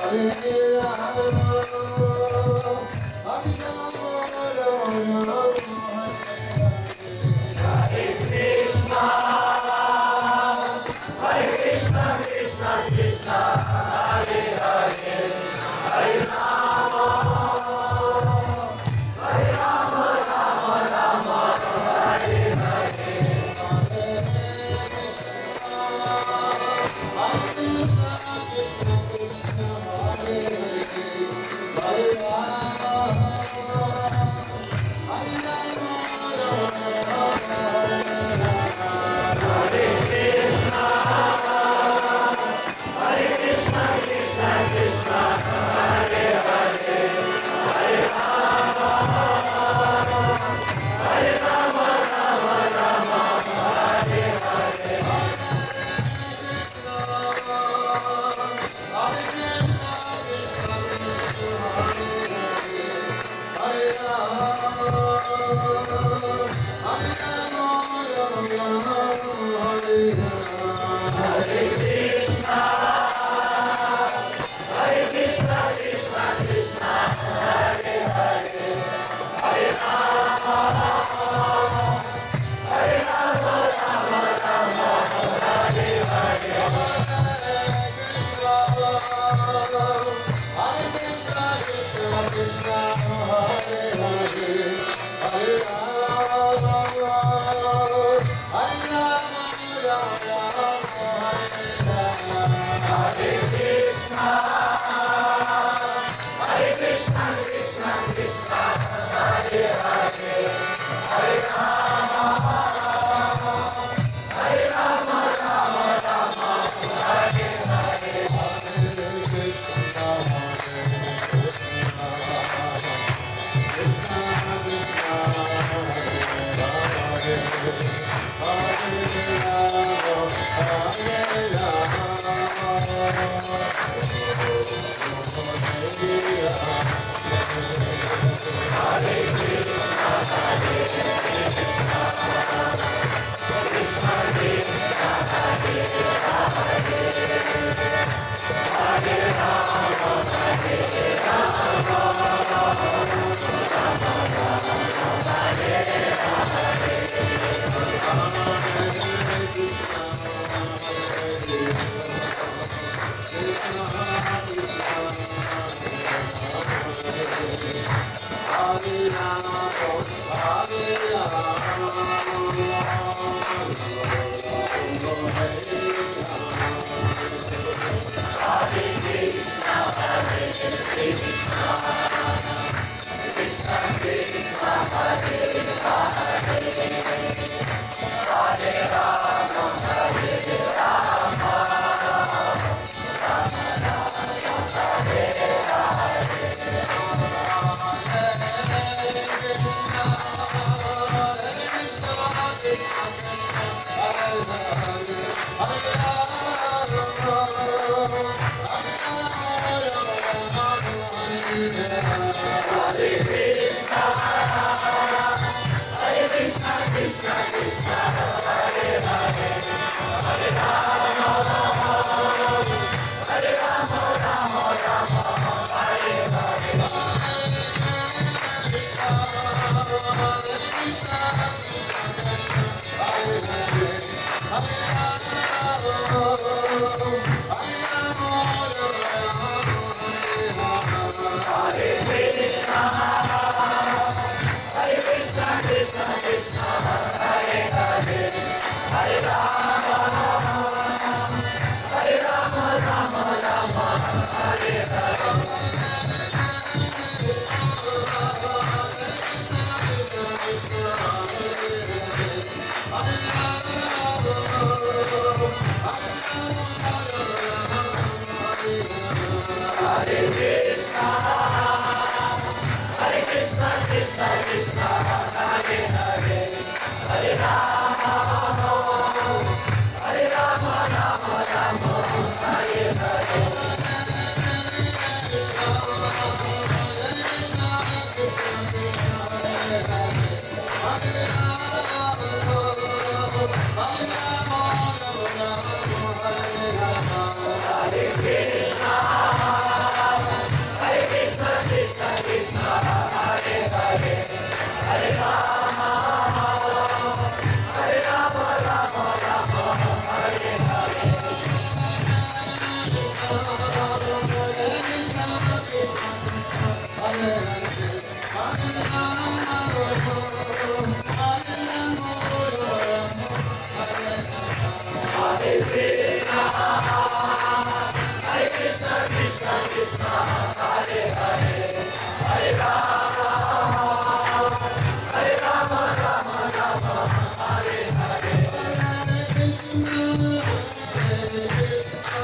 Hare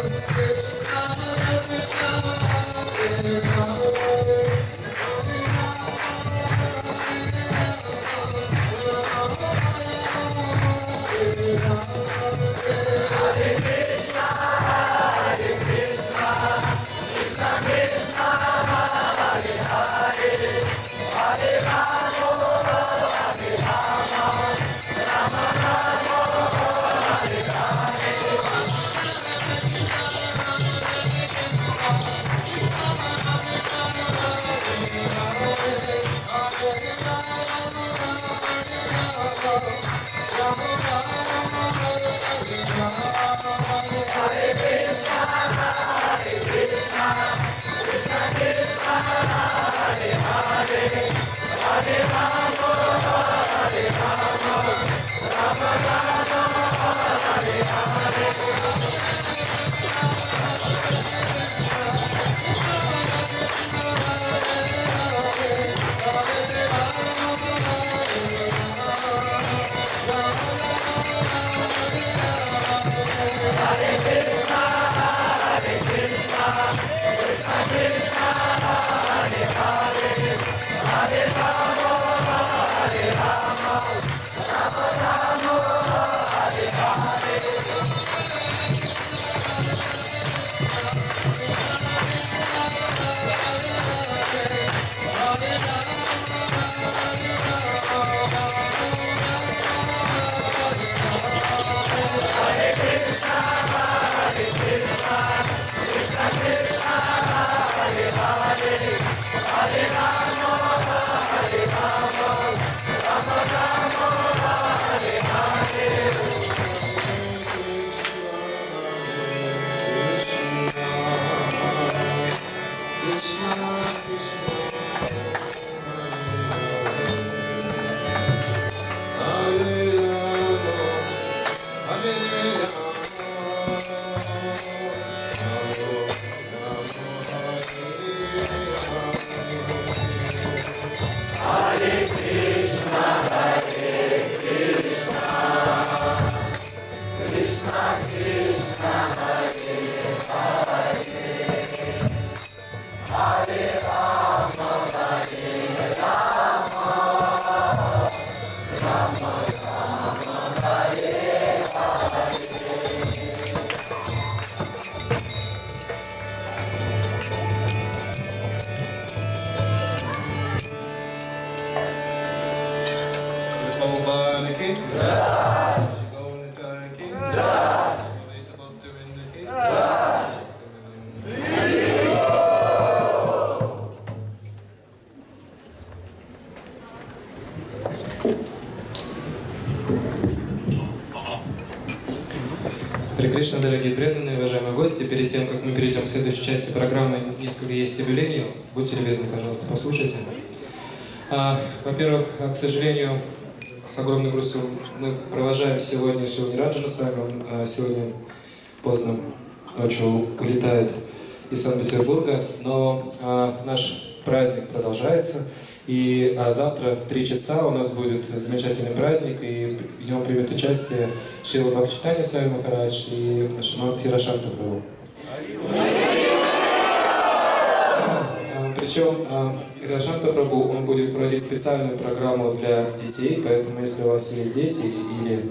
Харе Кришна, дорогие преданные, уважаемые гости, перед тем, как мы перейдем к следующей части программы, несколько есть объявлений. Будьте любезны, пожалуйста, послушайте. Во-первых, к сожалению, с огромной грустью мы провожаем сегодня Шрила Нираджана Сами. Он сегодня поздно ночью улетает из Санкт-Петербурга, но наш праздник продолжается. И завтра в 3 часа у нас будет замечательный праздник, и в нем примет участие Шрила Бхактичайтанья Свами Махарадж и Шримати Рашанта Прабху. Причем Рашанта Прабху, он будет проводить специальную программу для детей, поэтому если у вас есть дети или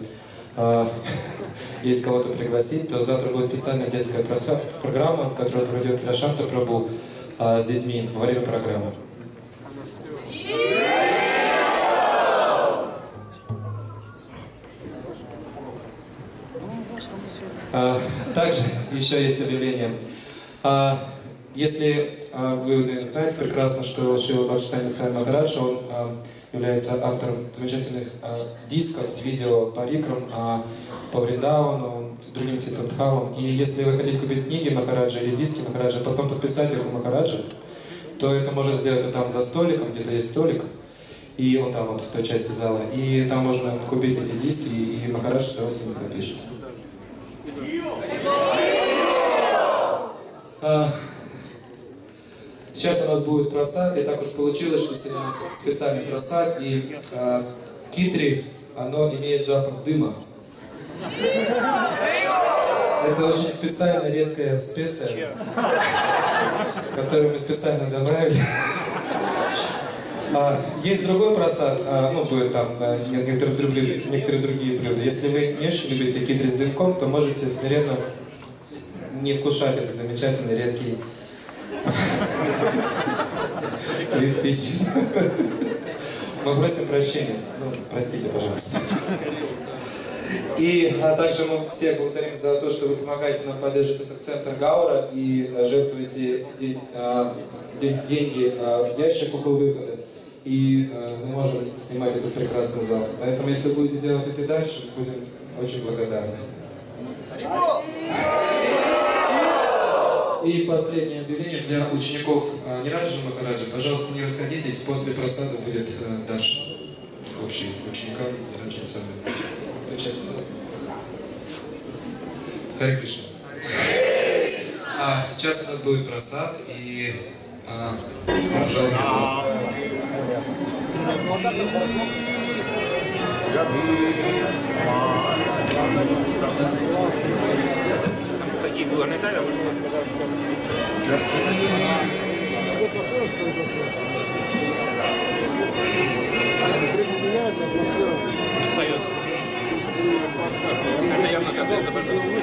есть кого-то пригласить, то завтра будет специальная детская программа, которую проведет Рашанта Прабху с детьми во время программы. Также еще есть объявление. Если вы, наверное, знаете прекрасно, что Шрила Бхактичайтанья Свами Махарадж, он является автором замечательных дисков, видео по Викрам, по Вриндавану, с другим святым Дхамам. И если вы хотите купить книги Махараджа или диски Махараджа, потом подписать их у Махараджа, то это можно сделать вот там за столиком, где-то есть столик, и он там вот в той части зала. И там можно купить эти диски, и Махарадж с удовольствием их напишет. Сейчас у нас будет просад, и так уж получилось, что сегодня у нас специальный просад, и китри, оно имеет запах дыма. Это очень специально редкая специя, которую мы специально добавили. Есть другой просад, ну, будет там некоторые другие блюда. Если вы не очень любите китри с дымком, то можете смиренно не вкушать этот замечательный редкий вид пищи. Мы просим прощения. Ну, простите, пожалуйста. И также мы всех благодарим за то, что вы помогаете нам поддерживать этот центр Гаура и жертвуете деньги в ящик около выхода. И мы можем снимать этот прекрасный зал. Поэтому, если будете делать это и дальше, будем очень благодарны. И последнее объявление для учеников Ниранджи Махараджа. Пожалуйста, не расходитесь, после просады будет дальше. Общий ученикам Ниранджи Сами. Харе Кришна. Сейчас у нас будет просад и пожалуйста. Такие главные тайны. Остается. Это явно касается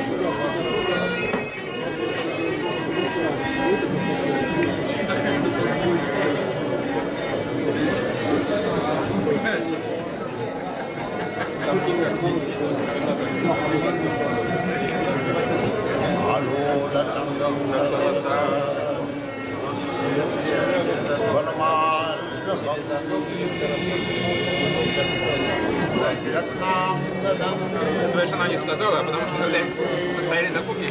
Твоя жена не сказала, потому что когда мы стояли на кухне,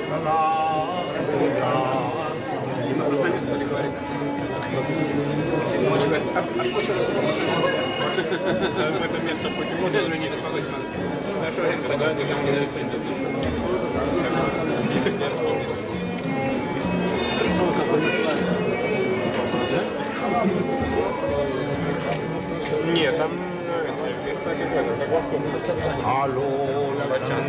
и мы просто не стали говорить. Муж говорит, а сколько раз в это место почему даже не беспокойтесь. Наше время сказать, никому не дают принцип. Нет, там места какое-то. Алло, Лавачан,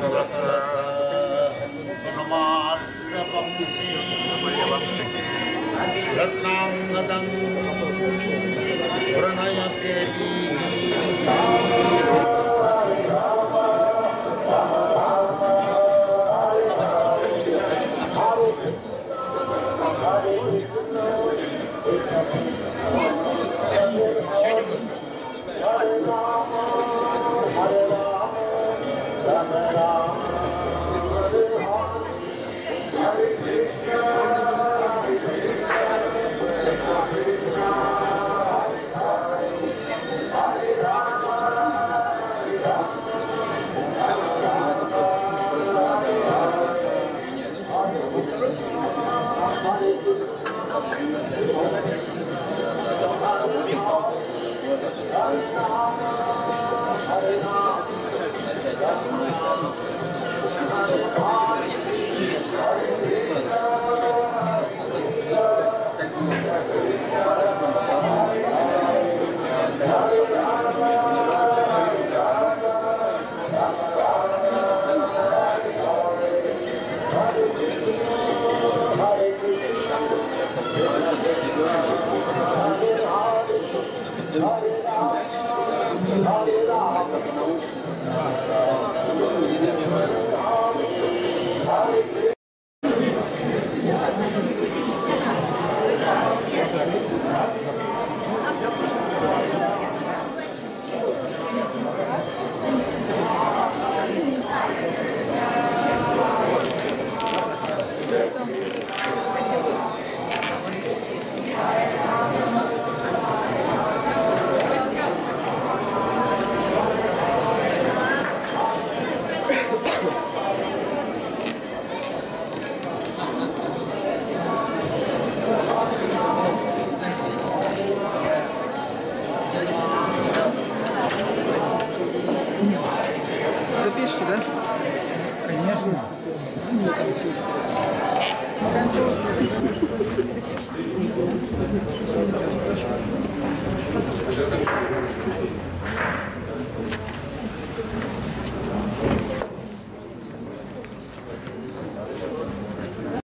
Запишите, да? Конечно.